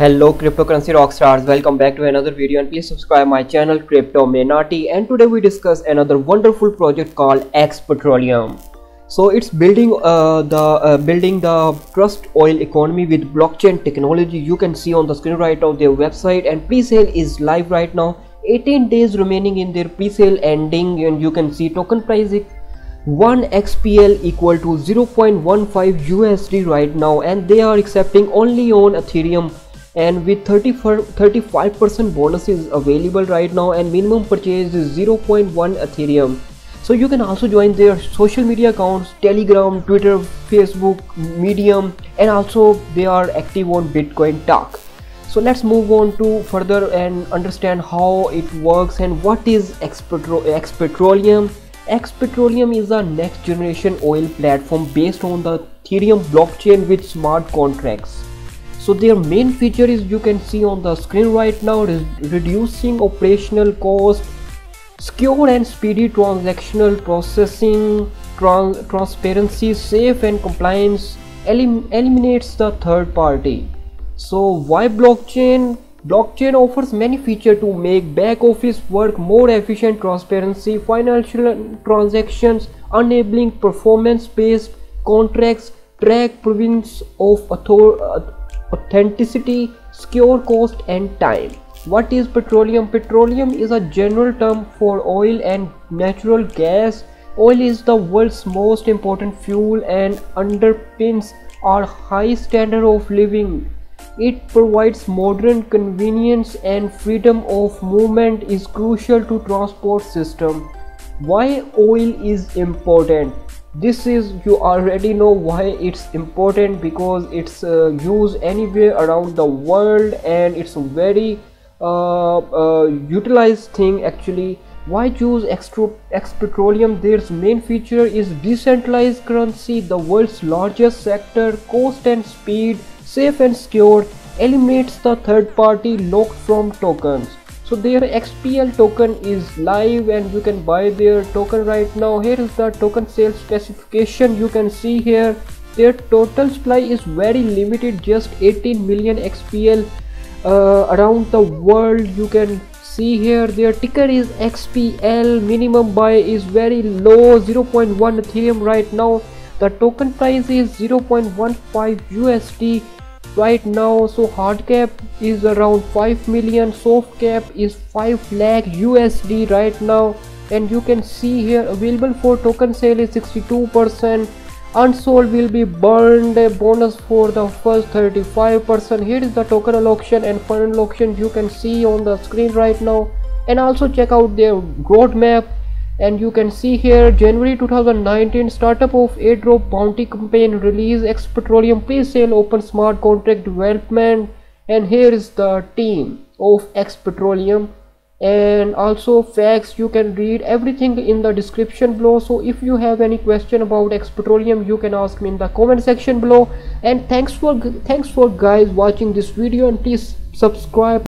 Hello cryptocurrency rockstars, welcome back to another video and please subscribe my channel Crypto Menati. And today we discuss another wonderful project called X Petroleum. So it's building the trust oil economy with blockchain technology. You can see on the screen right now their website, and pre-sale is live right now. 18 days remaining in their pre-sale ending, and you can see token price 1 XPL equal to 0.15 USD right now, and they are accepting only on Ethereum, and with 35% bonuses available right now, and minimum purchase is 0.1 Ethereum. So you can also join their social media accounts: Telegram, Twitter, Facebook, Medium, and also they are active on Bitcoin Talk. So let's move on to further and understand how it works and what is X Petroleum. X Petroleum is a next generation oil platform based on the Ethereum blockchain with smart contracts. So their main feature is, you can see on the screen right now, reducing operational cost, secure and speedy transactional processing, transparency, safe and compliance, eliminates the third party. So why blockchain? Blockchain offers many features to make back office work more efficient: transparency, financial transactions, enabling performance-based contracts, track provenance of authenticity, secure cost and time. What is petroleum? Petroleum is a general term for oil and natural gas. Oil is the world's most important fuel and underpins our high standard of living. It provides modern convenience, and freedom of movement is crucial to transport system. Why oil is important? This is, you already know why it's important, because it's used anywhere around the world and it's a very utilized thing actually. Why choose X Petroleum? Their main feature is decentralized currency, the world's largest sector, cost and speed, safe and secure, eliminates the third party locked from tokens. So their XPL token is live and you can buy their token right now. Here is the token sales specification. You can see here their total supply is very limited, just 18 million XPL around the world. You can see here their ticker is XPL. Minimum buy is very low, 0.1 Ethereum right now. The token price is 0.15 USD right now. So hard cap is around 5 million, soft cap is 5 lakh USD right now. And you can see here available for token sale is 62%. Unsold will be burned, a bonus for the first 35%. Here is the token allocation and final auction, you can see on the screen right now. And also check out their roadmap, and you can see here January 2019 startup of airdrop bounty campaign, release X Petroleum pre-sale, open smart contract development. And here is the team of X Petroleum, and also facts. You can read everything in the description below. So if you have any question about X Petroleum, you can ask me in the comment section below. And thanks for guys watching this video, and please subscribe.